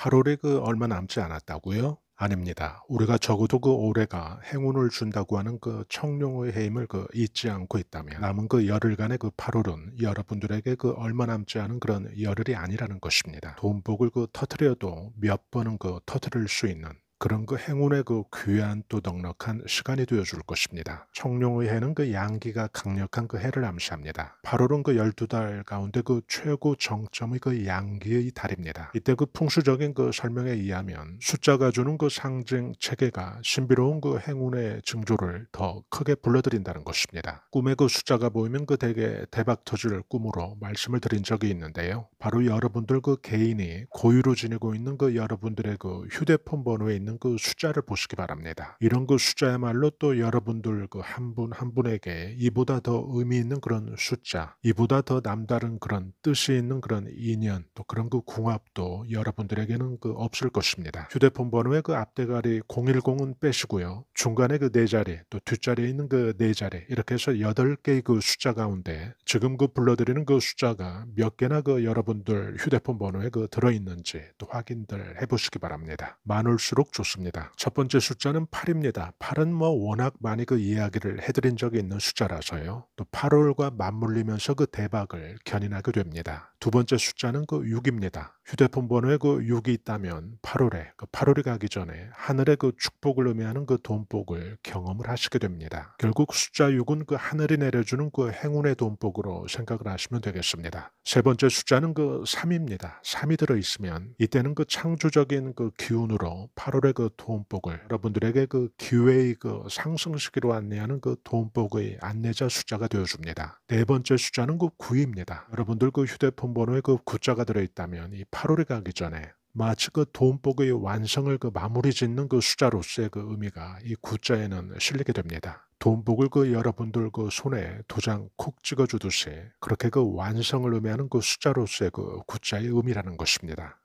8월이 얼마 남지 않았다고요? 아닙니다. 우리가 적어도 올해가 행운을 준다고 하는 청룡의 해임을 잊지 않고 있다면 남은 열흘간의 8월은 여러분들에게 얼마 남지 않은 그런 열흘이 아니라는 것입니다. 돈복을 터트려도 몇 번은 터트릴 수 있는 그런 행운의 귀한 또 넉넉한 시간이 되어줄 것입니다. 청룡의 해는 양기가 강력한 해를 암시합니다. 8월은 12달 가운데 최고 정점의 양기의 달입니다. 이때 풍수적인 설명에 의하면 숫자가 주는 상징 체계가 신비로운 행운의 징조를 더 크게 불러들인다는 것입니다. 꿈에 숫자가 보이면 대개 대박 터질 꿈으로 말씀을 드린 적이 있는데요. 바로 여러분들 개인이 고유로 지니고 있는 여러분들의 휴대폰 번호에 있는 숫자를 보시기 바랍니다. 이런 숫자야말로 또 여러분들 한 분 한 분에게 이보다 더 의미 있는 그런 숫자, 이보다 더 남다른 그런 뜻이 있는 그런 인연, 또 그런 궁합도 여러분들에게는 없을 것입니다. 휴대폰 번호의 앞대가리 010은 빼시고요. 중간에 네 자리, 또 뒷자리에 있는 네 자리, 이렇게 해서 8개의 숫자 가운데 지금 불러드리는 숫자가 몇 개나 여러분들 휴대폰 번호에 들어있는지 또 확인들 해보시기 바랍니다. 많을수록 좋습니다. 첫 번째 숫자는 8입니다. 8은 워낙 많이 이야기를 해드린 적이 있는 숫자라서요. 또 8월과 맞물리면서 대박을 견인하게 됩니다. 두 번째 숫자는 6입니다. 휴대폰 번호에 6이 있다면 8월에 8월이 가기 전에 하늘의 축복을 의미하는 돈복을 경험을 하시게 됩니다. 결국 숫자 6은 하늘이 내려주는 행운의 돈복으로 생각을 하시면 되겠습니다. 세 번째 숫자는 3입니다. 3이 들어있으면 이때는 창조적인 기운으로 8월의 돈복을 여러분들에게 기회의 상승 시기로 안내하는 돈복의 안내자 숫자가 되어줍니다. 네 번째 숫자는 9입니다. 여러분들 휴대폰 번호에 9자가 들어있다면 이 8월이 가기 전에 마치 돈복의 완성을 마무리 짓는 숫자로서의 의미가 이 구자에는 실리게 됩니다. 돈복을 여러분들 손에 도장 콕 찍어주듯이 그렇게 완성을 의미하는 숫자로서의 구자의 의미라는 것입니다.